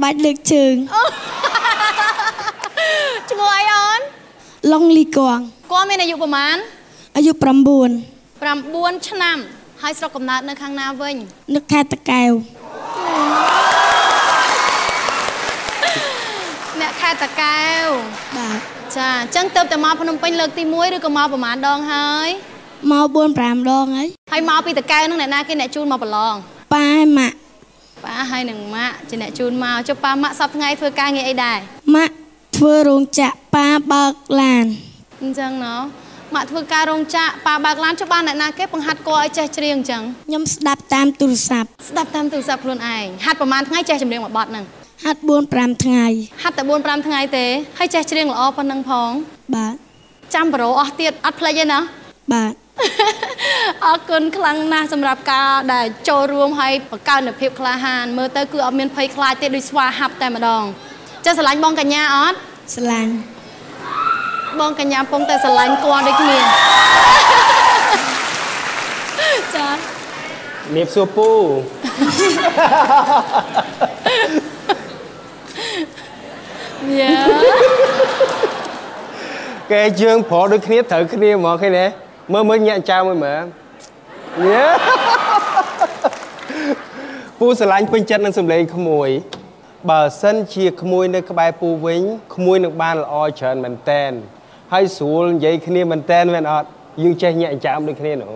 បាច់លើកជើងឈ្មោះអីអូនឡុងលីកងគាត់មានអាយុប្រហែលអាយុ9 ឆ្នាំហើយស្រុកកំណើតនៅខាងណាវិញនៅខេត្តតាកែវអ្នកខេត្តតាកែវបាទចាអញ្ចឹងទៅតែមកភ្នំពេញលើកទី1ឬក៏មកប្រហែលដងហើយមក4 5ដងហើយមកពីតាកែវហ្នឹងអ្នកណាគេអ្នកជូនមកប្រឡងប៉ាម៉ាក់ប៉ាហើយនឹងម៉ាក់ជាអ្នកជូនមកចុះប៉ាម៉ាក់សប្តាហ៍ថ្ងៃធ្វើការងារអីដែរម៉ាក់ធ្វើរោងចក្រប៉ាបើកឡានអញ្ចឹងណ៎ម៉ាក់ធ្វើការរោងចក្រប៉ាបើកឡានចុះបានអ្នកណាគេបង្ហាត់គាត់ឲ្យចេះច្រៀងអញ្ចឹងខ្ញុំស្ដាប់តាមទូរស័ព្ទខ្លួនឯងហាត់ប្រហែលថ្ងៃចេះចម្រៀងមួយបទហ្នឹងហាត់4 5ថ្ងៃហាត់តែ4 5ថ្ងៃទេហើយចេះច្រៀងល្អប៉ុណ្ណឹងផងបាទចាំប្រូអស់ទៀតអត់ភ្លេចទេណាបាទអរគុណខ្លាំងណាស់សម្រាប់ការដែលចូលរួមឲ្យបង្កើននូវភាពក្លាហានមើលទៅគឺអត់មានភ័យខ្លាចទេដូចស្វាហាប់តែម្ដងចេះស្រឡាញ់បងកញ្ញាអត់ស្រឡាញ់បងកញ្ញាពងតែស្រឡាញ់គាត់ដូចគ្នាចាមៀបសួរពូយ៉ាគេយើងប្រដូចគ្នាត្រូវគ្នាហ្មងឃើញទេមើលញាក់ចៅមួយមើលយ៉ាពូស្រឡាញ់ពេញចិត្តនឹងសម្លេងក្មួយបើសិនជាក្មួយនៅក្បែរពូវិញក្មួយនឹងបានល្អច្រើនមែនតែនហើយស្រួលនិយាយគ្នាមែនតែនមែនអត់យើងចេះញាក់ចៅដូចគ្នានោះ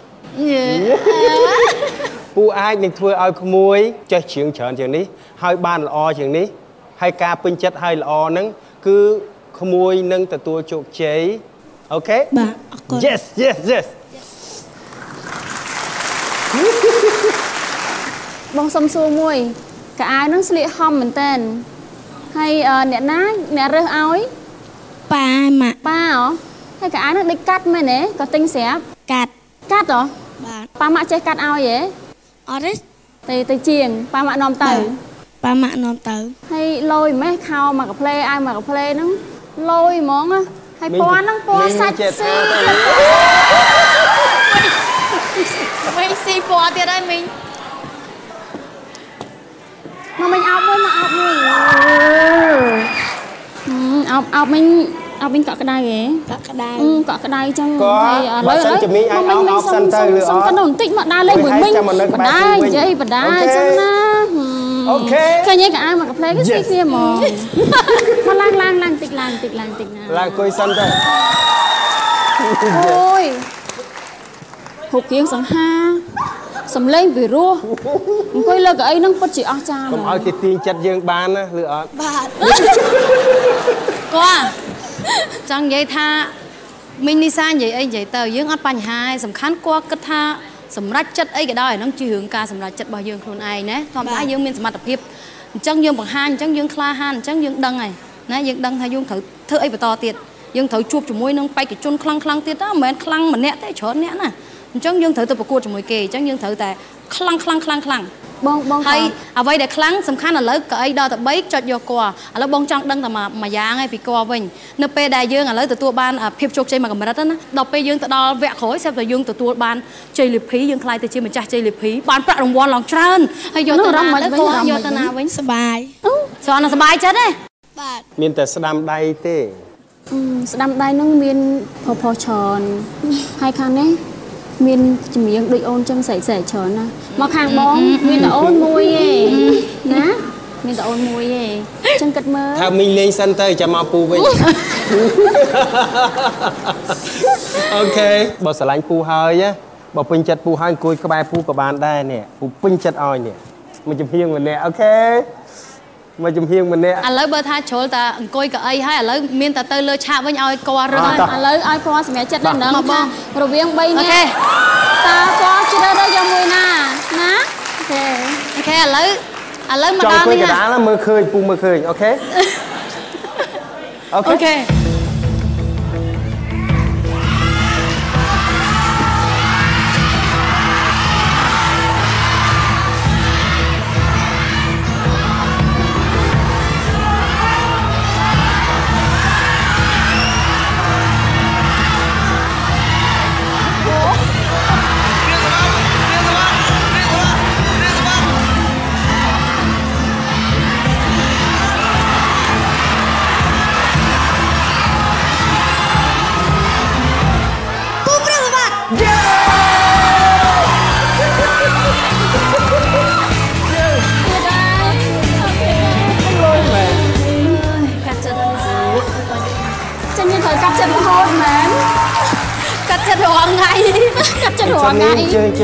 ពូអាចនឹងធ្វើឲ្យក្មួយចេះច្រៀងច្រើនជាងនេះហើយបានល្អជាងនេះហើយការពេញចិត្តហើយល្អហ្នឹងគឺក្មួយនឹងទទួលជោគជ័យអូខេបាទអរគុណ Yes បងសុំសួរមួយកៅអៅនឹងស្លៀកហំមែនតើហើយអ្នកណាអ្នករើសឲ្យប៉ាម៉ាក់ប៉ាហ៎ហើយកៅអៅនឹងដូចកាត់មែនទេក៏ទិញស្រាប់កាត់ហ៎បាទប៉ាម៉ាក់ចេះកាត់ឲ្យហ៎អត់ទេទៅជាងប៉ាម៉ាក់នាំទៅប៉ាម៉ាក់នាំទៅហើយលយម៉េះខោមកកាផ្លេឲ្យមកកាផ្លេហ្នឹងលយហ្មងហើយពណ៌ហ្នឹងពណ៌សាច់ស៊ីវិញស៊ីពណ៌ទៀតហើយមីងមកមិញអោបមួយអោបមិញកក់ក្ដៅហ៎កក់ក្ដៅចឹងហើយឥឡូវជំនាញឲ្យអោបសិនទៅឬអត់សុំបន្តិចមកដើរលេងមួយមិញបណ្ដានិយាយបណ្ដាចឹងណាអូខេឃើញឯងក៏អាយមកកាផ្លេគឺស៊ីគ្នាហ្មងមកឡើងតិចណាឡើងគួយសិនទៅអូយហូបគៀងសង្ហាសំលេងពីរោះអង្គុយលើកៅអីហ្នឹងពិតជាអស្ចារ្យកុំឲ្យគេទាញចិត្តយើងបានណាឬអត់បាទគាត់ចង់និយាយថាមីងនីសានិយាយអីនិយាយទៅយើងអត់បញ្ហាសំខាន់គាត់គិតថាសម្រាប់ចិត្តអីក៏ដោយហ្នឹងជារឿងការសម្រាប់ចិត្តរបស់យើងខ្លួនឯងណាធម្មតាយើងមានសមត្ថភាពអញ្ចឹងយើងបង្ហាញអញ្ចឹងយើងក្លាហានអញ្ចឹងយើងដឹងហើយណាយើងដឹងថាយើងត្រូវធ្វើអីបន្តទៀតយើងត្រូវជួបជាមួយនឹងបេក្ខជនខ្លាំងទៀតណាមិនមែនខ្លាំងម្នាក់ទេច្រើនអ្នកណាអញ្ចឹងយើងត្រូវទៅប្រកួតជាមួយគេអញ្ចឹងយើងត្រូវតែខ្លាំងបងហើយអ្វីដែលខ្លាំងសំខាន់ឥឡូវកៅអីដល់ទៅ3ចុចយកគាត់ឥឡូវបងចង់ដឹងតែមួយយ៉ាងឯងពីគាត់វិញនៅពេលដែលយើងឥឡូវទទួលបានភាពជោគជ័យមួយកម្រិតណាដល់ពេលយើងទៅដល់វគ្គក្រោយស្រាប់តែយើងទទួលបានជ័យលាភីយើងខ្លាយទៅជាម្ចាស់ជ័យលាភីបានប្រាក់រង្វាន់ឡើងច្រើនហើយយកទៅណាវិញសបាយស្អាតណាស់សបាយចិត្តទេបាទមានតែស្ដាំដៃទេស្ដាំដៃហ្នឹងមានផុសច្រើនហើយខាងនេះមានចម្រៀងដូចអូនចឹងស្រែកច្រើនណាមកខាងបងមានតែអូនមួយឯងណាមានតែអូនមួយឯងចឹងគិតមើលថាមីងលេងសិនទៅចាំមកពូវិញអូខេបើស្រឡាញ់ពូហើយបើពេញចិត្តពូហើយអង្គុយក្បែរពូក៏បានដែរនេះពូពេញចិត្តឲ្យនេះមកចំហៀងម្នាក់អូខេមកចំហៀងម្នាក់ឥឡូវបើថាជ្រុលតែអង្គុយកៅអីហើយឥឡូវមានតែទៅលើឆាកវិញឲ្យគាត់រឹងឥឡូវឲ្យគាត់សម្រាប់ចិត្តដល់ហ្នឹងថារវាង3នាក់តើគាត់ជ្រើសរើសយកមួយណាអូខេឥឡូវមកដល់នេះចង់កណ្ដាលមើលឃើញពូមើលឃើញអូខេអូខេកាត់ចិត្តរហូតមែនកាត់ចិត្តរងថ្ងៃកាត់ចិត្តរងថ្ងៃចេញ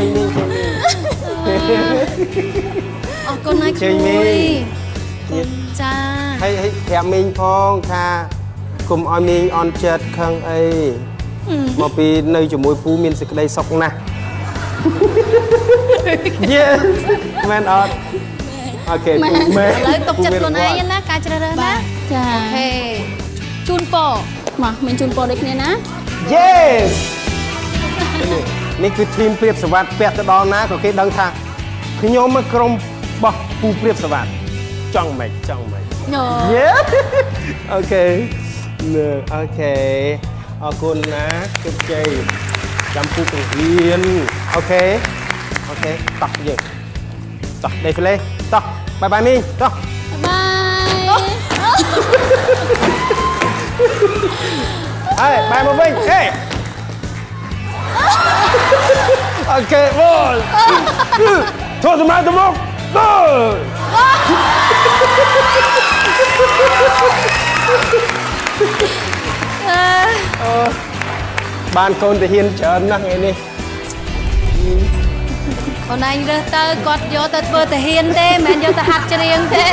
អរគុណណាស់គ្រូចាហើយប្រាប់មីងផងថាគុំឲ្យមីងអន់ចិត្តខឹងអីមកពីនៅជាមួយពូមានសេចក្តីសុខណាស់យេមែនអត់អូខេពូមែនឥឡូវទុកចិត្តខ្លួនឯងណាការជ្រើសរើសណាចាអូខេជូនពរមកមីងជូនពរដូចគ្នាណា Yes នេះគឺធីមព្រៀបសវត្ថពាក់ទៅដល់ណាក៏គេដឹងថាខ្ញុំមកក្រុមបោះពូព្រៀបសវត្ថចង់មិនយេអូខេអូខេអរគុណណាជោគជ័យចាំពូពង្រៀនអូខេតោះយើងតោះដេហ្វលេតោះបាយមីងតោះបាយបាយមកវិញហេអូខេបលធ្វើសម្រាប់ទៅមកបានកូនទៅហ៊ានច្រើនណាស់ថ្ងៃនេះខ្លួនឯងរើសទៅគាត់យកទៅធ្វើទៅហ៊ានទេមិនមែនយកទៅហាត់ច្រៀងទេ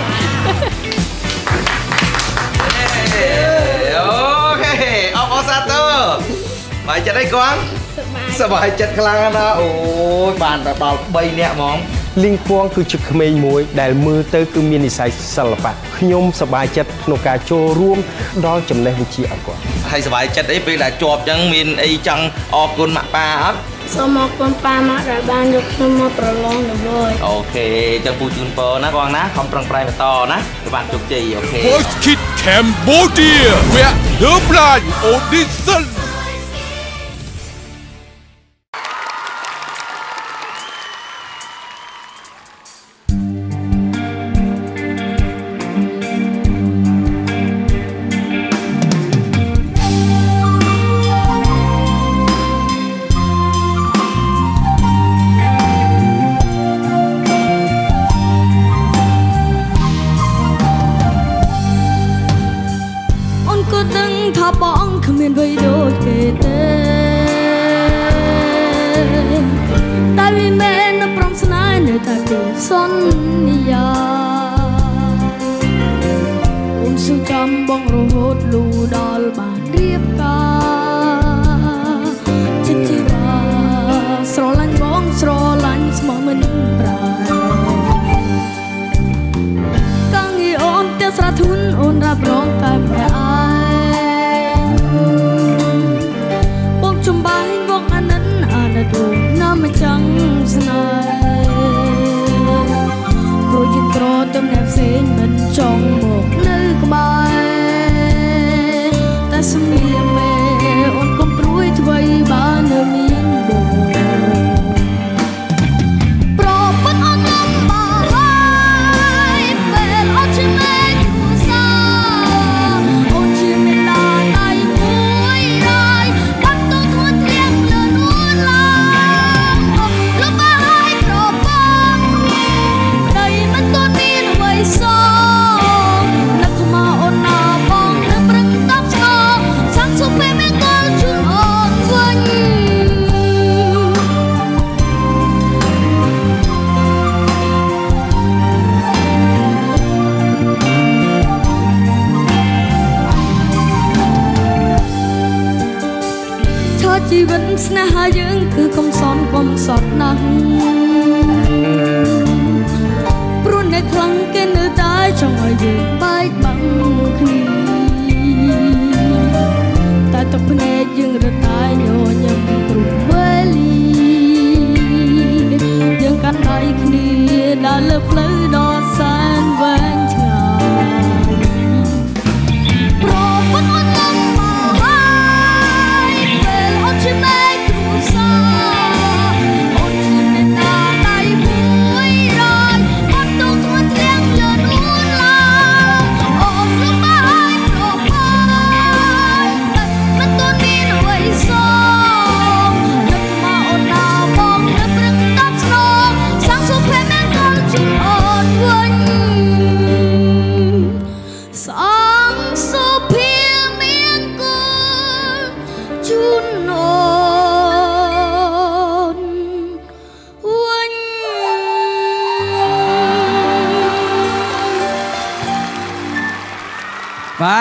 អូខេអបអរសាទរបាយចិត្តអីគាត់សប្បាយចិត្តខ្លាំងណាស់អូយបានតែដល់3នាក់ហ្មងលីងពួងគឺជាក្មេងមួយដែលមើលទៅគឺមាននិស្ស័យសិល្បៈខ្ញុំសប្បាយចិត្តក្នុងការចូលរួមដល់ចំណេះវិជ្ជាឲ្យគាត់ហើយសប្បាយចិត្តអីពេលដែលជាប់អញ្ចឹងមានអីចង់អរគុណម៉ាក់ប៉ាអត់សូមអរគុណប៉ាម៉ាក់ដែលបានយកខ្ញុំមកប្រឡងដើម្បីអូខេអញ្ចឹងពូជូនពរណាបងណាខំប្រឹងប្រែងបន្តណាបានជោគជ័យអូខេ Voice Kid Cambodia where the blind audition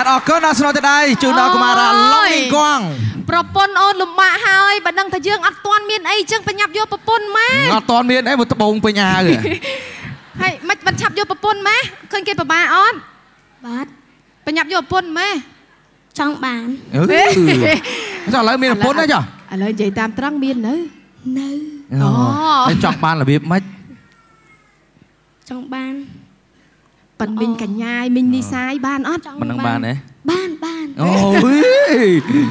បាទអរគុណដល់ស្នូទៅដៃជូនដល់កុមារាឡុងលីងកងប្រពន្ធអូនលំបាកហើយបើដឹងថាយើងអត់ទាន់មានអីចឹងបញ្ញាប់យកប្រពន្ធម៉ែអត់ទាន់មានអីមកត្បូងពេញអាវហើយមិនបាត់ឆាប់យកប្រពន្ធម៉ែឃើញគេពិបាកអត់បាទបញ្ញាប់យកប្រពន្ធម៉ែចង់បានចុះឥឡូវមានប្រពន្ធទេចុះឥឡូវនិយាយតាមត្រង់មាននៅអូចង់បានរបៀបម៉េចចង់បានប៉ិនមីងកញ្ញាយមីងនីសាយបានអត់មិននឹងបានទេបានអូយ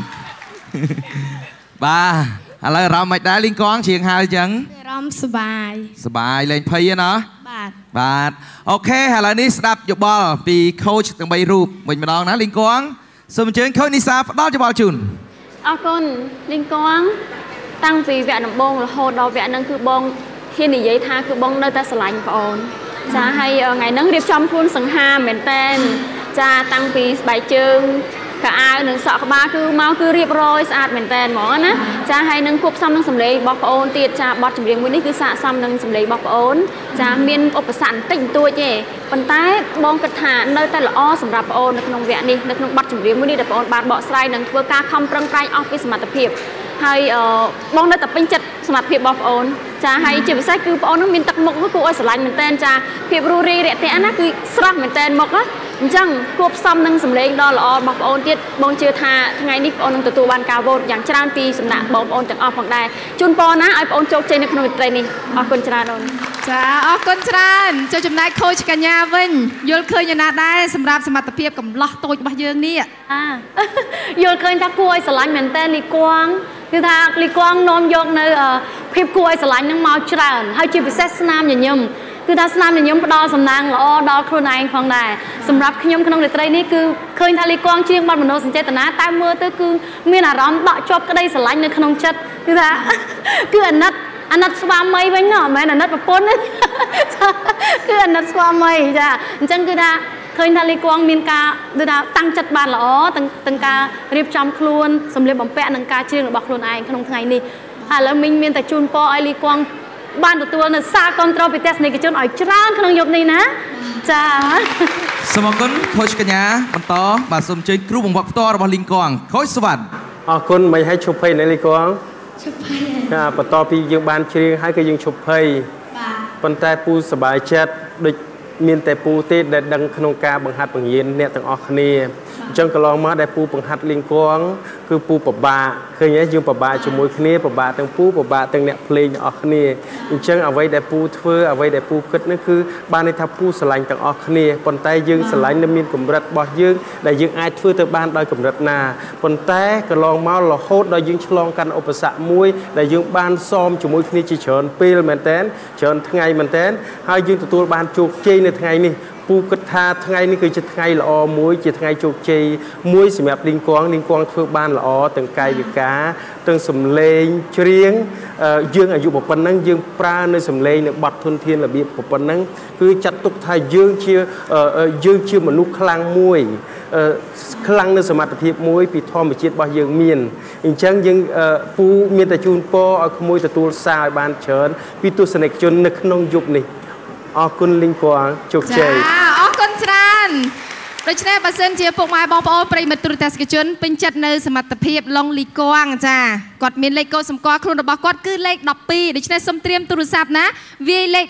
បាទឥឡូវអារម្មណ៍មិនដែរលីងកងជាងហើយអញ្ចឹងអារម្មណ៍សប្បាយលេងភ័យណាបាទអូខេឥឡូវនេះស្ដាប់យោបល់ពីខូចទាំង3រូបវិញម្ដងណាលីងកងសូមអញ្ជើញខូចនីសាផ្ដល់យោបល់ជូនអរគុណលីងកងតាំងពីវគ្គដំបូងរហូតដល់វគ្គហ្នឹងគឺបងហ៊ាននិយាយថាគឺបងនៅតែស្រឡាញ់ប្អូនចាហើយថ្ងៃហ្នឹងរៀបចំខ្លួនសង្ហាមែនតែនចាតាំងពីស្បែកជើងកៅអៅនិងសក់ក្បាលគឺមកគឺរៀបរយស្អាតមែនតែនហ្មងណាចាហើយនឹងគប់សំនឹងសម្លេងរបស់ប្អូនទៀតចាបទចម្រៀងមួយនេះគឺស័ក្តិសមនឹងសម្លេងរបស់ប្អូនចាមានឧបសគ្គបន្តិចបន្តួចទេប៉ុន្តែបងគិតថានៅតែល្អសម្រាប់ប្អូននៅក្នុងវគ្គនេះនៅក្នុងបទចម្រៀងមួយនេះដែលប្អូនបានបកស្រាយនិងធ្វើការខំប្រឹងប្រែងអស់ពីសមត្ថភាពហើយបងនៅតែពេញចិត្តសមត្ថភាពរបស់ប្អូនចាហើយជាពិសេសគឺប្អូននឹងមានទឹកមុខគួរឲ្យស្រឡាញ់មែនតើចាភាពរួសរាយរាក់ទាក់ណាគឺស្រស់មែនតើមុខណាអញ្ចឹងគួបផ្សំនឹងសម្លេងដ៏ល្អរបស់ប្អូនទៀតបងជឿថាថ្ងៃនេះប្អូននឹងទទួលបានការវោតយ៉ាងច្រើនពីសំណាក់បងប្អូនទាំងអស់ផងដែរជូនពរណាឲ្យប្អូនជោគជ័យនៅក្នុងវិទ្យានេះអរគុណច្រើនអូនចាអរគុណច្រើនចូលចំណែកខូចកញ្ញាវិញយល់ឃើញយ៉ាងណាដែរសម្រាប់សមត្ថភាពកំឡោះតូចរបស់យើងនេះយល់ឃើញថាគួរឲ្យស្រឡាញ់មែនតើលីគួងគឺថាលីគួងនាំយកនៅភាពគួរឲ្យស្រឡាញ់នឹងមកច្រើនហើយជាពិសេសស្នាមញញឹមគឺថាស្នាមញញឹមផ្ដល់សំណាងល្អដល់ខ្លួនឯងផងដែរសម្រាប់ខ្ញុំក្នុងរាត្រីនេះគឺឃើញថាលីគួងជាងបាត់មនោសញ្ចេតនាតែមើលទៅគឺមានអារម្មណ៍ដក់ជាប់ក្តីស្រឡាញ់នៅក្នុងចិត្តគឺថាគឺអាណិតស្វាមីវិញណាមិនមែនអាណិតប្រពន្ធទេគឺអាណិតស្វាមីចាអញ្ចឹងគឺថាឃើញថាលីគួងមានការដូចថាតាំងចិត្តបានល្អទាំងការរៀបចំខ្លួនសម្លៀកបំពាក់និងការច្រៀងរបស់ខ្លួនឯងក្នុងថ្ងៃនេះហើយឥឡូវមីងមានតែជូនពរឲ្យលីគួងបានទទួលនៅសារគ្រប់គ្រងពីទស្សនិកជនឲ្យច្រើនក្នុងយប់នេះណាចាសូមអរគុណខូចកញ្ញាបន្តបាទសូមអញ្ជើញគ្រូបង្វឹកផ្ទាល់របស់លីងកងខូចសវណ្ណអរគុណមិនឲ្យឈប់ភ័យនៅលីងកងឈប់ភ័យចាបន្តពីយើងបានច្រៀងហើយគឺយើងឈប់ភ័យបាទប៉ុន្តែពូសប្បាយចិត្តដូចមានតែពូទេដែលដឹងក្នុងការបង្ហាត់បង្រៀនអ្នកទាំងអស់គ្នាអញ្ចឹងកន្លងមកដែលពូបង្ហាត់លីងកងគឺពូពិបាកឃើញទេយើងពិបាកជាមួយគ្នាពិបាកទាំងពូពិបាកទាំងអ្នកភ្លេងទាំងអស់គ្នាអញ្ចឹងអ្វីដែលពូធ្វើអ្វីដែលពូគិតនោះគឺបានន័យថាពូស្រឡាញ់ទាំងអស់គ្នាប៉ុន្តែយើងស្រឡាញ់នៅមានកម្រិតរបស់យើងដែលយើងអាចធ្វើទៅបានដោយកម្រិតណាប៉ុន្តែកន្លងមករហូតដល់យើងឆ្លងកាត់ឧបសគ្គមួយដែលយើងបានសមជាមួយគ្នាជាច្រើនពេលមែនតើច្រើនថ្ងៃមែនតើហើយយើងទទួលបានជោគជ័យនៅថ្ងៃនេះពូគិតថាថ្ងៃនេះគឺជាថ្ងៃល្អមួយជាថ្ងៃជោគជ័យមួយសម្រាប់លីងកងធ្វើបានល្អទាំងកាយវិការទាំងសម្លេងច្រៀងយើងអាយុប៉ុណ្ណឹងយើងប្រើនៅសម្លេងនៅបទធនធានរបៀបប៉ុណ្ណឹងគឺចាត់ទុកថាយើងជាមនុស្សខ្លាំងមួយខ្លាំងនៅសមត្ថភាពមួយពីធម្មជាតិរបស់យើងមានអញ្ចឹងយើងពូមានតែជូនពរឲ្យក្មួយទទួលសារឲ្យបានច្រើនពីទស្សនិកជននៅក្នុងយុគនេះអរគុណលីងកងជោគជ័យអរគុណច្រើនដូច្នេះបើសិនជាពុកម៉ែបងប្អូនប្រិយមិត្តទូរទស្សនិកជនពេញចិត្តនៅសមត្ថភាពឡុងលីកងចាគាត់មានលេខកូដសម្គាល់ខ្លួនរបស់គាត់គឺលេខ12ដូច្នេះសូមត្រៀមទូរស័ព្ទណាវាយលេខ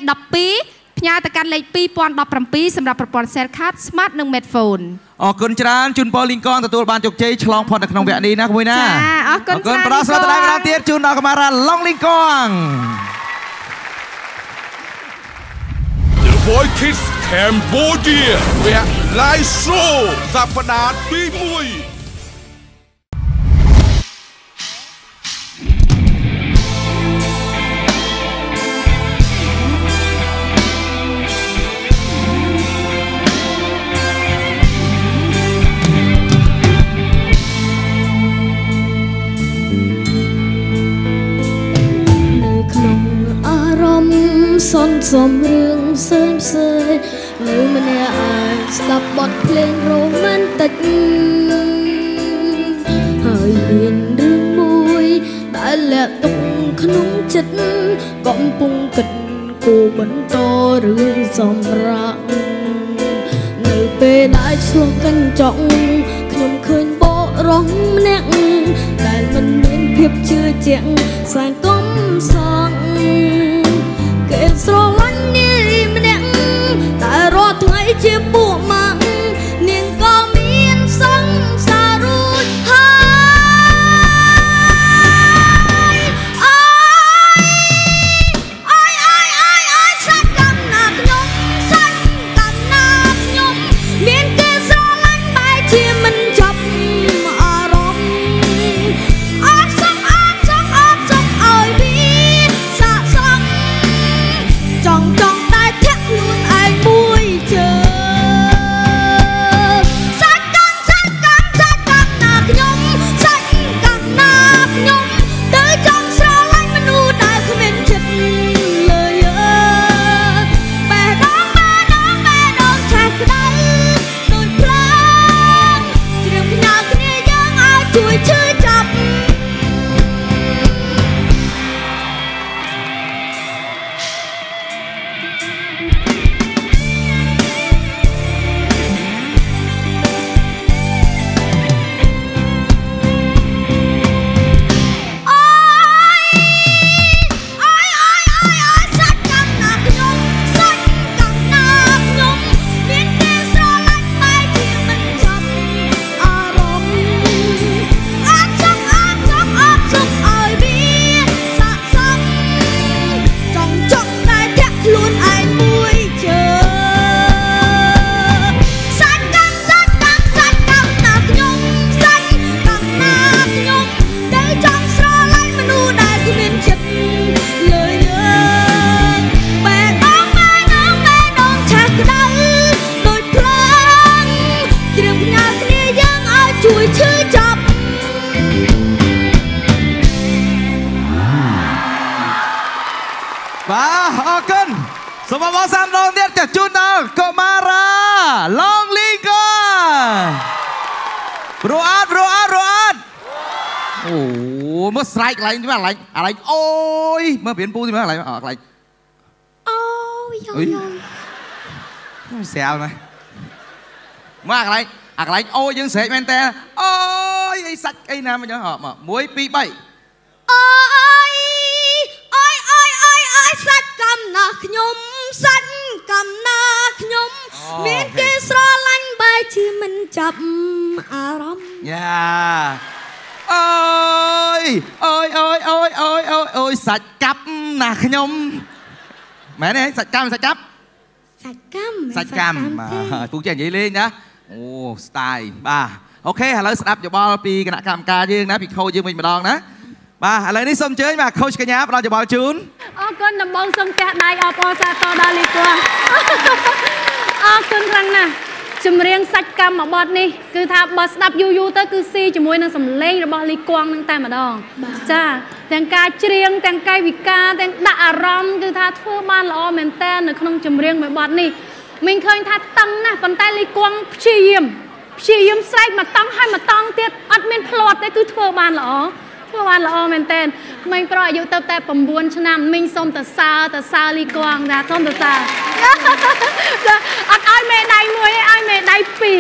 12ផ្ញើទៅកាន់លេខ2017សម្រាប់ប្រព័ន្ធ Cell Card Smart និង Smartphone អរគុណច្រើនជូនពរលីងកងទទួលបានជោគជ័យឆ្លងផុតនៅក្នុងវគ្គនេះណាក្មួយណាចាអរគុណច្រើនប្រដៅស្ដាយម្ដងទៀតជូនដល់កុមារាឡុងលីកង Voice Kids Cambodia វគ្គ Live Show សប្តាហ៍ទី1 សន្សំរឿងផ្សេងនៅម្នាក់អាចស្ដាប់បទភ្លេងរ៉ូម៉ាន់ទិកហើយមានរឿងមួយដែលលាក់ទុកក្នុងចិត្តកំពុងគិតគូបន្តរឿងសម្រាប់នៅពេលដែលឆ្លោះកញ្ចក់ខ្ញុំឃើញបរំម្នាក់ដែលមិនមានភាពជឿជាក់សែនកំសងគេស្រឡាញ់នាយម្នាក់តែរាល់ថ្ងៃជាពួកម៉ាក់នាងក៏មានសង្សាររួចហើយអើយសាច់កំណាខ្ញុំសាច់កំណាខ្ញុំមានគេស្រឡាញ់បែរជាមិនចាប់អារម្មណ៍អត់សុខឲ្យវាសាកសមចង់តែធាក់ខ្លួនឯងមួយជើសាច់កំណាខ្ញុំសាច់កំណាខ្ញុំទៅចង់ស្រឡាញ់មនុស្សដែលគ្មានចិត្តលើបេះដូងឆេះក្តៅដូចភ្លើងជ្រាបផ្ញើគ្នាយើងឲ្យជួយឈឺចាប់សាច់កំណាខ្ញុំសាច់កំណាខ្ញុំមានគេស្រឡាញ់បែរជាមិនចាប់អារម្មណ៍អត់សុខឲ្យវាសាកសមចង់តែធាក់ខ្លួនឯងមួយជើសាច់កំណាខ្ញុំសាច់កំណាខ្ញុំទៅចង់ស្រឡាញ់មនុស្សដែលគ្មានចិត្តលើយើងបេះដូងឆេះក្តៅដូចភ្លើងជ្រាបផ្ញើគ្នាយើងឲ្យជួយឈឺចាប់បាទអរគុណសូមអបអរសាទរទៀតចាជូនដល់កុមារាឡងលីកូប្រូអត់អូមើលស្រែកកន្លែងនេះកន្លែងអូយមើលព្រានពូទីមើលកន្លែងអូយស្រាលណាស់មកកន្លែងអូយយើងស្រែកមែនតើអូយអីសាច់អីណាមក1 2 3 អូយសាច់កំណាខ្ញុំសាច់កំណាខ្ញុំមានគេស្រឡាញ់បែរជាមិនចាប់អារម្មណ៍យ៉ាអូយសាច់កាប់ណាខ្ញុំមែនទេសាច់កាប់ពូចេះនិយាយលេងណាអូស្ទាយបាទអូខេឥឡូវស្ដាប់យោបល់ពីគណៈកម្មការយើងណាពីខូចយើងវិញម្ដងណាបាទឥឡូវនេះសូមអញ្ជើញបាទខូចកញ្ញាផ្ដល់យោបល់ជូនអរគុណដំបងសូមទះដៃអបអរសាទរដល់លីកូអរគុណខ្លាំងណាស់ចម្រៀងសាច់កម្មបទនេះគឺថាបើស្ដាប់យូរទៅគឺស៊ីជាមួយនឹងសម្លេងរបស់លីកួងនឹងតែម្ដងចាទាំងការច្រៀងទាំងកាយវិការទាំងដាក់អារម្មណ៍គឺថាធ្វើបានល្អមែនតើនៅក្នុងចម្រៀងមួយបទនេះមីងឃើញថាតឹងណាស់ប៉ុន្តែលីកួងព្យាយាមស្រែកមកតង់ហើយមកតង់ទៀតអត់មានភ្លាត់ទេគឺធ្វើបានល្អមែនតើក្មេងប្រុសអាយុទៅតែ9ឆ្នាំមីងសូមតសើលីកួងណាសូមតសើអត់ឲ្យមេដៃមួយទេឲ្យមេដៃ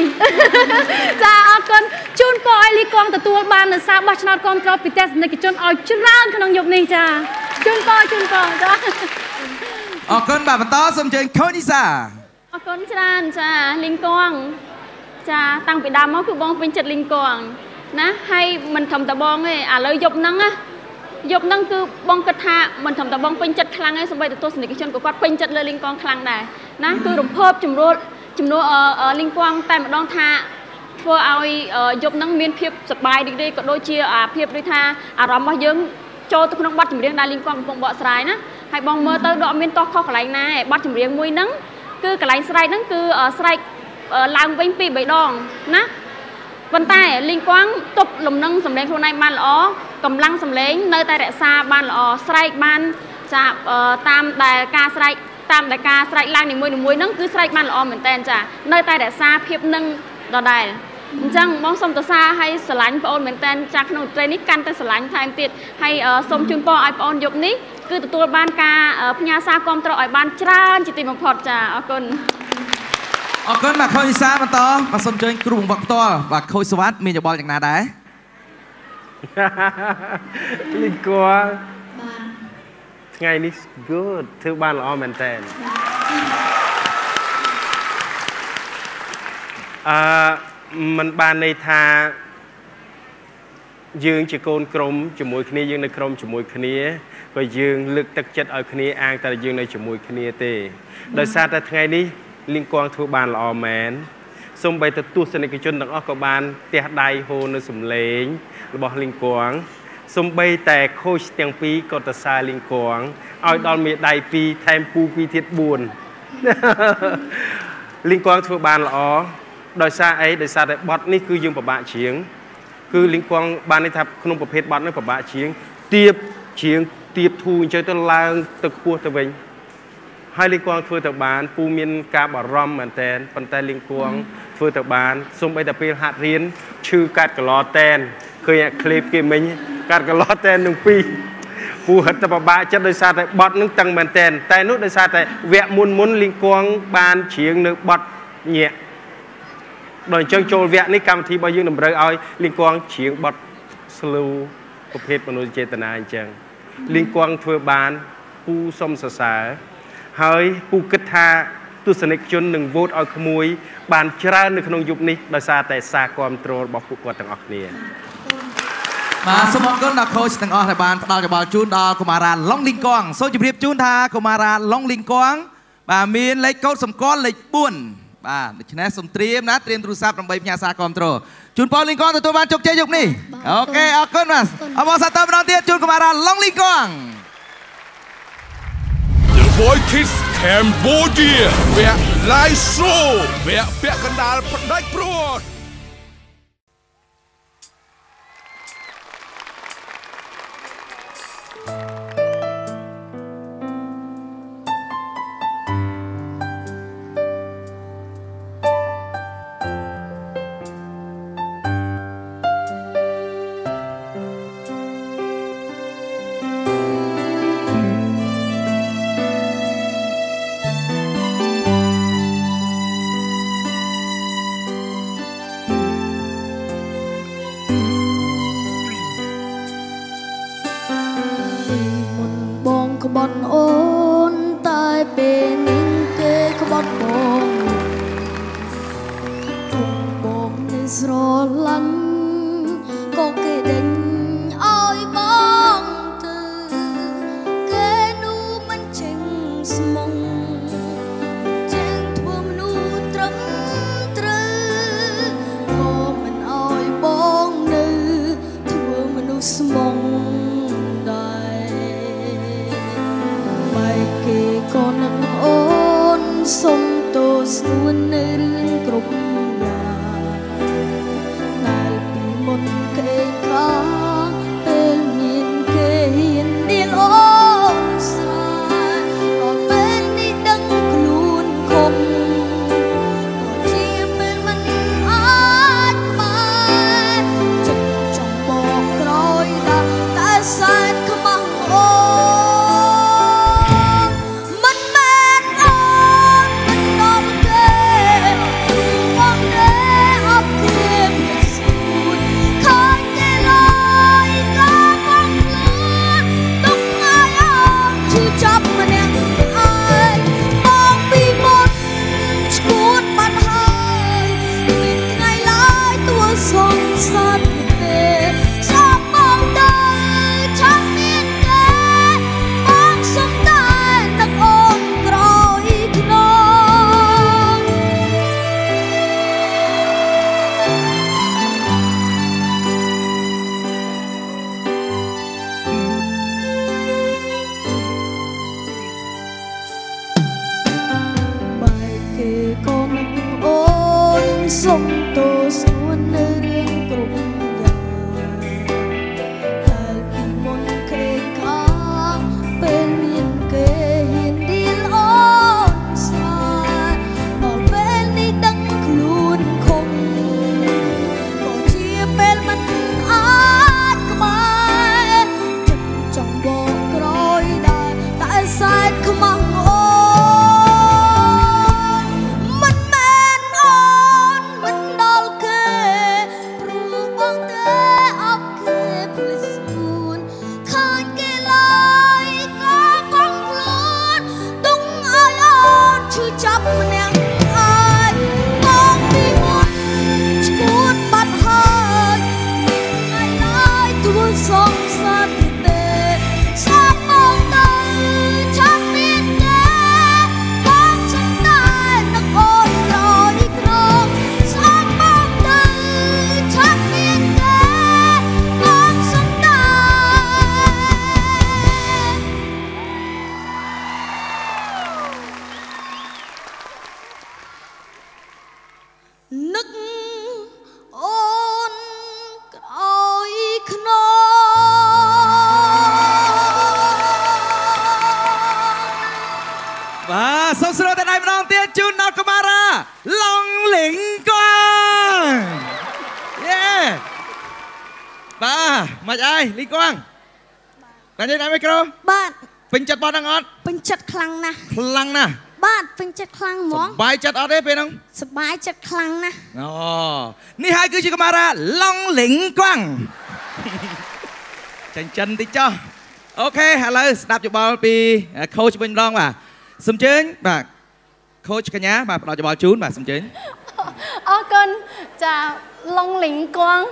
2ចាអរគុណជូនពរឲ្យលីកួងទទួលបាននូវសារបោះឆ្នោតគ្រប់គ្រងពីទស្សនិកជនឲ្យច្រើនក្នុងយប់នេះចាជូនពរចាអរគុណបាទបន្តសូមអញ្ជើញខូនីសាអរគុណច្រើនចាលីកួងចាតាំងពីដើមមកគឺបងពេញចិត្តលីកួងណាហើយមិនធំតបងទេឥឡូវយប់ហ្នឹងគឺបងគិតថាមិនធំតបងពេញចិត្តខ្លាំងទេសូម្បីតែទស្សនិកជនក៏គាត់ពេញចិត្តលើលីងកងខ្លាំងដែរណាគឺរំភើបជំនួសលីងកងតែម្ដងថាធ្វើឲ្យយប់ហ្នឹងមានភាពសប្បាយរីករាយក៏ដូចជាភាពដូចថាអារម្មណ៍របស់យើងចូលទៅក្នុងបទចម្រៀងដែលលីងកងកំពុងបកស្រាយណាហើយបងមើលទៅដល់អត់មានតោះខុសកន្លែងណាឯបទចម្រៀងមួយហ្នឹងគឺកន្លែងស្រែកហ្នឹងគឺស្រែកឡើងវិញ2 3ដងណាប៉ុន្តែលីងកងទប់លំនឹងសម្លេងខ្លួនឯងបានល្អកម្លាំងសម្លេងនៅតែរក្សាបានល្អស្រែកបានចាតាមដែលការស្រែកឡើងនីមួយៗហ្នឹងគឺស្រែកបានល្អមែនតើចានៅតែរក្សាភាពនឹងដដែលអញ្ចឹងបងសូមតសាឲ្យស្រឡាញ់បងអូនមែនតើចាក្នុងត្រីនេះកាន់តែស្រឡាញ់ថែមទៀតហើយសូមជូនពរឲ្យបងអូនយប់នេះគឺទទួលបានការផ្ញើសារគាំទ្រឲ្យបានច្រើនជាទីបំផុតចាអរគុណអរគុណបាទខូចនិសាបន្តបាទសូមអញ្ជើញគ្រូបង្វឹកផ្ទាល់បាទខូចសវត្ថមានយោបល់យ៉ាងណាដែរលីកួរថ្ងៃនេះ good ធ្វើបានល្អមែនតើมันបានន័យថាយើងជាកូនក្រុមជាមួយគ្នាយើងនៅក្រុមជាមួយគ្នាក៏យើងលើកទឹកចិត្តឲ្យគ្នាអាងតែយើងនៅជាមួយគ្នាទេដោយសារតែថ្ងៃនេះលីងគួងធ្វើបានល្អមែនសូម្បីតែទស្សនិកជនទាំងអស់ក៏បានទះដៃហូរនៅសំឡេងរបស់លីងគួងសូម្បីតែខូចទាំងពីរក៏សរសើរលីងគួងឲ្យដល់មេដៃ2ថែមពូ2ទៀត4លីងគួងធ្វើបានល្អដោយសារអីដោយសារតែបទនេះគឺយើងពិបាកជាងគឺលីងគួងបានន័យថាក្នុងប្រភេទបទនេះពិបាកជាងទៀបជាងទៀបធូរអញ្ចឹងទៅឡើងទៅខ្ពស់ទៅវិញហើយលីងគួងធ្វើទៅបានពូមានការបារម្ភមែនតើប៉ុន្តែលីងគួងធ្វើទៅបានសូម្បីតែពេលហាត់រៀនឈឺកាត់កឡតែនឃើញអាឃ្លីបគេមិញកាត់កឡតែននឹង2ពូហិតតែពិបាកចិត្តដោយសារតែបទនឹងតឹងមែនតើតែនោះដោយសារតែវគ្គមុនលីងគួងបានច្រៀងនៅបទញាក់ដល់អញ្ចឹងចូលវគ្គនេះកម្មវិធីរបស់យើងតម្រូវឲ្យលីងគួងច្រៀងបទ slow ប្រភេទមនោចេតនាអញ្ចឹងលីងគួងធ្វើបានពូសុំសរសើរហើយពូគិតថាទស្សនិកជននឹងវោតឲ្យក្មួយបានច្រើននៅក្នុងយុគនេះដោយសារតែសារគ្រប់គ្រងរបស់ពួកគាត់ទាំងអស់គ្នាបាទសូមអរគុណដល់ខូចទាំងអស់ដែលបានផ្ដល់យោបល់ជូនដល់កុមារាឡុងលីងគួងសូមជម្រាបជូនថាកុមារាឡុងលីងគួងបាទមានលេខកូដសម្គាល់លេខ4បាទដូច្នេះសូមត្រៀមណាត្រៀមទូរស័ព្ទដើម្បីផ្ញើសារគ្រប់គ្រងជូនប៉ូលីងគួងទទួលបានជោគជ័យយុគនេះអូខេអរគុណបាទអបអរសាទរម្ដងទៀតជូនកុមារាឡុងលីងគួង The Voice Kids Cambodia វគ្គ Live Show វគ្គពាក់កណ្ដាលផ្ដាច់ព្រួតក្បត់អូនតែពេលនេះគេក្បត់បងបងនេះស្រឡាញ់ក៏គេដេញឲ្យបងទៅគេនោះមិនចេញស្មុងចេញធ្វើមនុស្សត្រឹមត្រូវក៏មិនឲ្យបងនៅធ្វើមនុស្សស្មុងគេក៏នឹងអូនសុំទោសស្នួននៅរឿងគ្រប់យ៉ាងដែលពីមុនគេខាពេលមានគេហ៊ាននាងអូនស្រាយក៏ពេលនេះដឹងខ្លួនខំក៏ជាពេលមិនអាចបានចិត្តចង់បកក្រោយដាក់តែសែនខ្មាំងអូសុំទោសស្នួននៅរឿងគ្រប់សូមស្រួលតែដៃម្ដងទៀតជូនដល់កុមារាឡុងលីងកងយេបាទមិនអីលីងកងតែនិយាយដល់មីក្រូបាទពេញចិត្តបងហ្នឹងអត់ពេញចិត្តខ្លាំងណាស់ខ្លាំងណាស់បាទពេញចិត្តខ្លាំងហ្មងសប្បាយចិត្តអត់ទេពេលហ្នឹងសប្បាយចិត្តខ្លាំងណាស់អូនេះហើយគឺជាកុមារាឡុងលីងកងចិនតិចចុះអូខេឥឡូវស្ដាប់យោបល់ពីខូចវិញម្ដងបាទសូមអញ្ជើញបាទខូចកញ្ញាបាទផ្ដល់យោបល់ជូនបាទសូមអញ្ជើញអរគុណចាឡុងលីងកង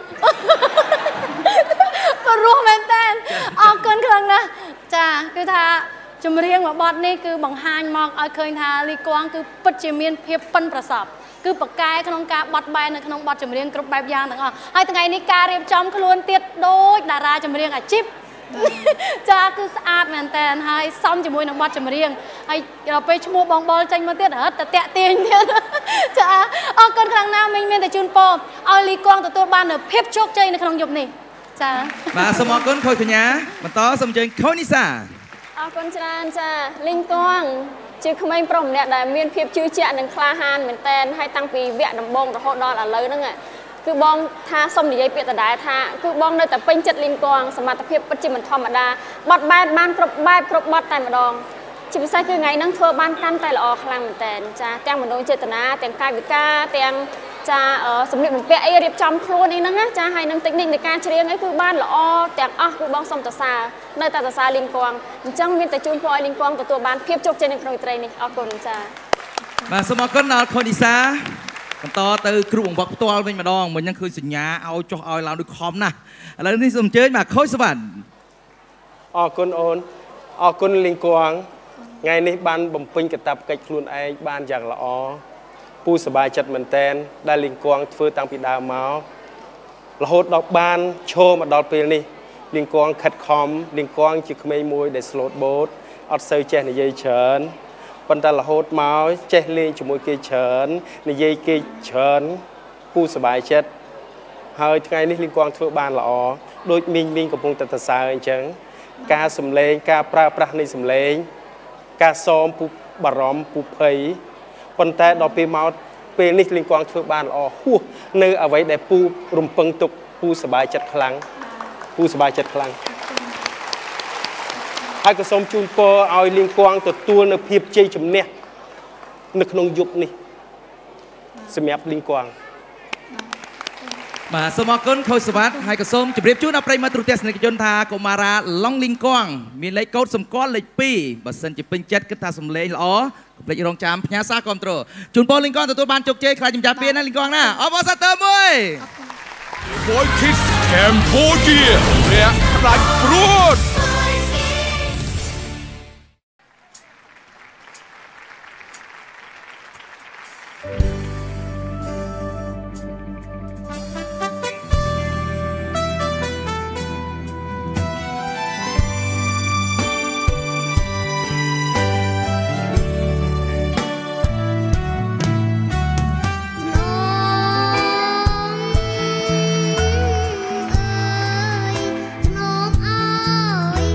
ព្រោះមែនតើអរគុណខ្លាំងណាស់ចាគឺថាចម្រៀងមួយបទនេះគឺបង្ហាញមកឲ្យឃើញថាលីកងគឺពិតជាមានភាពប៉ិនប្រសប់គឺបកកែក្នុងការបត់បែននៅក្នុងបទចម្រៀងគ្រប់បែបយ៉ាងទាំងអស់ហើយថ្ងៃនេះការរៀបចំខ្លួនទៀតដូចតារាចម្រៀងអាជីពចាគឺស្អាតមែនតើហើយសំជាមួយនឹងបទចម្រៀងហើយដល់ពេលឈ្មោះបងបលចេញមកទៀតរត់តែតាក់ទាញទៀតចាអរគុណខ្លាំងណាស់មីងមានតែជូនពរឲ្យលីកងទទួលបាននូវភាពជោគជ័យនៅក្នុងយប់នេះចាបាទសូមអរគុណខូចកញ្ញាបន្តសូមអញ្ជើញខូនីសាអរគុណច្រើនចាលីងកងជាក្មេងប្រុសម្នាក់ដែលមានភាពជឿជាក់និងក្លាហានមែនតើហើយតាំងពីវគ្គដំបូងរហូតដល់ឥឡូវហ្នឹងគឺបងថាសុំនិយាយពាក្យដដែលថាគឺបងនៅតែពេញចិត្តលីងកងសមត្ថភាពពិតជាមិនធម្មតាបត់បែនបានគ្រប់បែបគ្រប់បត់តែម្ដងជាពិសេសគឺថ្ងៃហ្នឹងធ្វើបានកាន់តែល្អខ្លាំងមែនតើចាទាំងមនោចេតនាទាំងកាយវិការទាំងចាសម្លៀកបំពាក់អីរៀបចំខ្លួនអីហ្នឹងណាចាហើយនឹងតិចនិចនៃការច្រៀងអីគឺបានល្អទាំងអស់គឺបងសុំសរសើរនៅតែសរសើរលីងកងអញ្ចឹងមានតែជូនពរឲ្យលីងកងទទួលបានភាពជោគជ័យនៅក្នុងត្រីនេះអរគុណចាបាទសូមអរគុណដល់ខូនីសាបន្តទៅគ្រូបង្វឹកផ្ទាល់វិញម្ដងមិញហ្នឹងឃើញសញ្ញាឲ្យចុះឲ្យឡើងដូចខំណាស់ឥឡូវនេះសូមអញ្ជើញបាទខូចសវណ្ណអរគុណអូនអរគុណលីងកងថ្ងៃនេះបានបំពេញកាតព្វកិច្ចខ្លួនឯងបានយ៉ាងល្អពូសប្បាយចិត្តមែនតែនដែលលីងកងធ្វើតាំងពីដើមមករហូតដល់បានឈរមកដល់ពេលនេះលីងកងខិតខំលីងកងជាក្មេងមួយដែល slot boat អត់សូវចេះនិយាយច្រើនប៉ុន្តែរហូតមកចេះលេងជាមួយគេច្រើននិយាយគេច្រើនពូសប្បាយចិត្តហើយថ្ងៃនេះលីងកងធ្វើបានល្អដូចមីងកំពុងតែសរសើរអញ្ចឹងការសំឡេងការប្រើប្រាស់នៃសំឡេងការសមពូបារម្ភពូភ័យប៉ុន្តែដល់ពេលនេះលីងកងធ្វើបានល្អហួសនៅអ្វីដែលពូរំពឹងទុកពូសប្បាយចិត្តខ្លាំងពូសប្បាយចិត្តខ្លាំងហើយក៏សូមជូនពរឲ្យលីងកងទទួលនៅភាពជ័យជំនះនៅក្នុងយុគនេះសម្រាប់លីងកងបាទសូមអរគុណខូចសវណ្ណហើយក៏សូមជម្រាបជូនដល់ប្រិយមិត្តទូរទស្សនិកជនថាកុមារាឡុងលីងកងមានលេខកូដសម្គាល់លេខ2បើសិនជាពេញចិត្តគិតថាសំឡេងល្អកុំភ្លេចរងចាំផ្ញើសារគាំទ្រជូនពរលីងកងទទួលបានជោគជ័យខ្លាចជំចាស់ពៀនណាលីងកងណាអបអរសាទរមួយ Voice Kids Cambodia អ្នកផ្ដាច់ព្រួតអ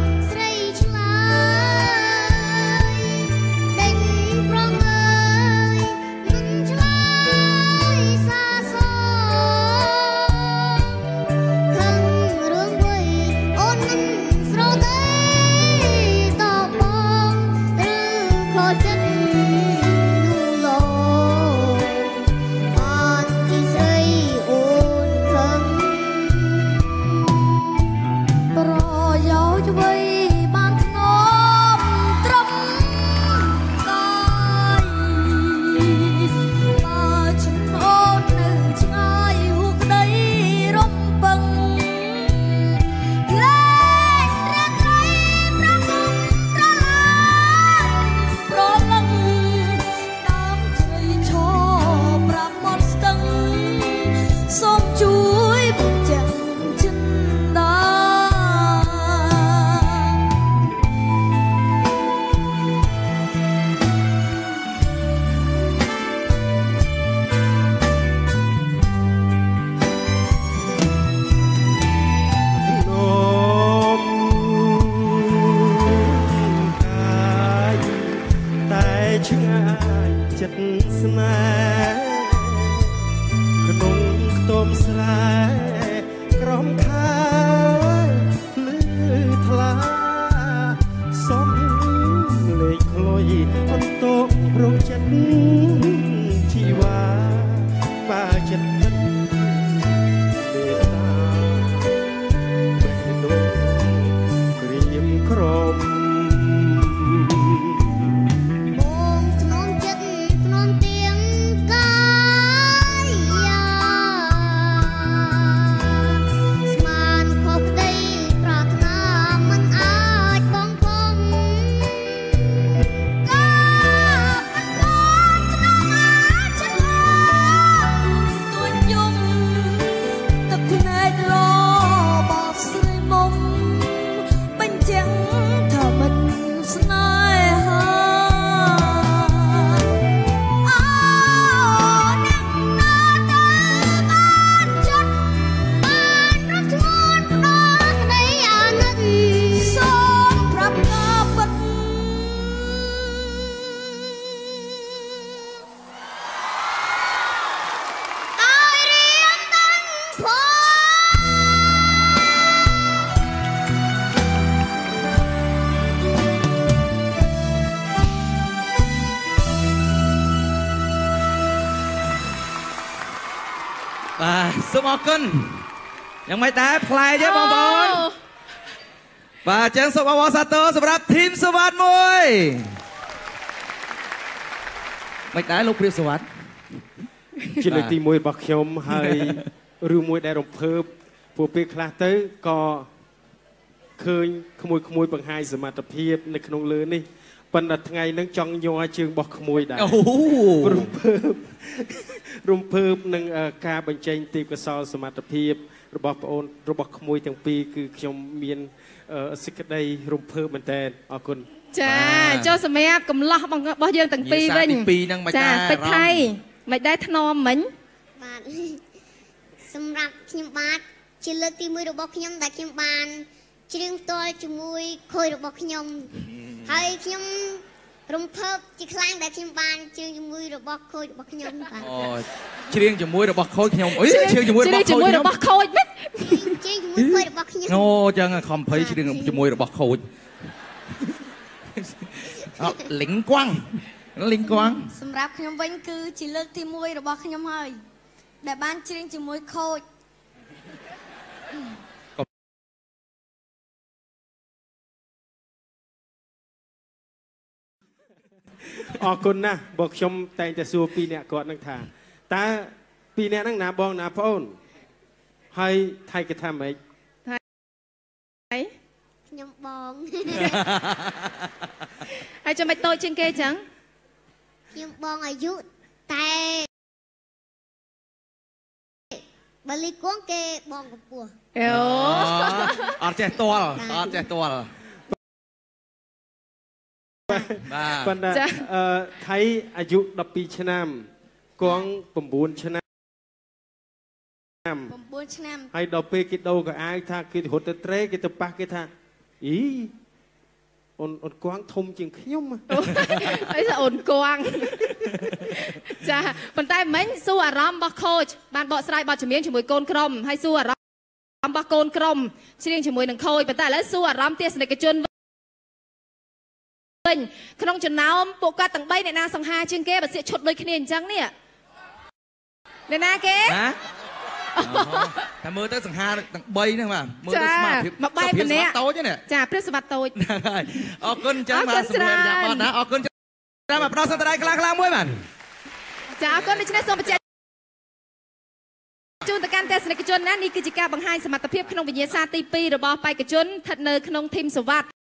សូមអរគុណយ៉ាងម៉េចដែរផ្លែទេបងប្អូនបាទចឹងសូមអបអរសាទរសម្រាប់ធីមសុវត្ថិមួយមិនដែរលោកព្រាបសុវត្ថិជាលើកទី1របស់ខ្ញុំហើយរឿងមួយដែលរំភើបពួកពេលខ្លះទៅក៏ឃើញក្មួយបង្ហាញសមត្ថភាពនៅក្នុងលើនេះប៉ុន្តែថ្ងៃហ្នឹងចង់ញ័រជើងរបស់ក្មួយដែររំភើបនឹងការបញ្ចេញទេពកោសល្យសមត្ថភាពរបស់ប្អូនរបស់ក្មួយទាំងពីរគឺខ្ញុំមានសេចក្តីរំភើបមែនតើអរគុណចាចូលសម្រាប់កំឡោះរបស់យើងទាំងពីរវិញចាពេជ្រថៃមិនដែរថ្នមមិញបាទសម្រាប់ខ្ញុំបាទជាលើកទី1របស់ខ្ញុំដែលខ្ញុំបានច្រៀងផ្ទាល់ជាមួយខូចរបស់ខ្ញុំហើយខ្ញុំរំភើបជាខ្លាំងដែលខ្ញុំបានច្រៀងជាមួយរបស់ខូចរបស់ខ្ញុំបាទអូច្រៀងជាមួយរបស់ខូចខ្ញុំអុយច្រៀងជាមួយរបស់ខូចខ្ញុំរបស់ខូចមិនច្រៀងជាមួយខូចរបស់ខ្ញុំអូចឹងខំភ័យច្រៀងជាមួយរបស់ខូចអត់លីងគួងសម្រាប់ខ្ញុំវិញគឺជាលើកទី1របស់ខ្ញុំហើយដែលបានច្រៀងជាមួយខូចអរគុណណាស់បងខ្ញុំតែងតែសួរពីរអ្នកគាត់នឹងថាតើពីរអ្នកហ្នឹងណាបងណាប្អូនហើយថៃគេថាម៉េចថៃខ្ញុំបងហើយចាំមិនតូចជាងគេចឹងខ្ញុំបងអាយុតែបើលីគួងគេបងកម្ពស់អូអត់ចេះទាល់ប៉ុន្តែថៃអាយុ12ឆ្នាំគង់9ឆ្នាំហើយដល់ពេលគេដូរកៅអៅថាគេរត់ទៅត្រេគេទៅប៉ះគេថាអ៊ីអូនគង់ធំជាងខ្ញុំអីថាអូនគង់ចាប៉ុន្តែមិញសួរអារម្មណ៍របស់ខូចបានបកស្រាយបទចម្រៀងជាមួយកូនក្រុមហើយសួរអារម្មណ៍របស់កូនក្រុមច្រៀងជាមួយនឹងខូចប៉ុន្តែឥឡូវសួរអារម្មណ៍ទស្សនិកជនវិញក្នុងចំណោមពួកគាត់ទាំង3អ្នកណាសង្ហាជាងគេបើសៀកឈុតដូចគ្នាអញ្ចឹងនេះអ្នកណាគេតែមើលទៅសង្ហាទាំង3ហ្នឹងបាទមើលទៅស្មារតីមកបែបម្នាក់តូចណាចាព្រាបសម្បត្តិតូចហ្នឹងហើយអរគុណអញ្ចឹងបាទសម្រាប់យ៉ាបតណាអរគុណចាំមកផ្ដោតសន្តរៃខ្លាំងមួយបាទចាអរគុណដូច្នេះសូមបញ្ជាក់ជូនទៅកាន់ទស្សនិកជនណានេះគឺជាការបង្ហាញសមត្ថភាពក្នុងវិញ្ញាសាទី2របស់បេក្ខជនស្ថិតនៅក្នុងធីមសវត្ថិ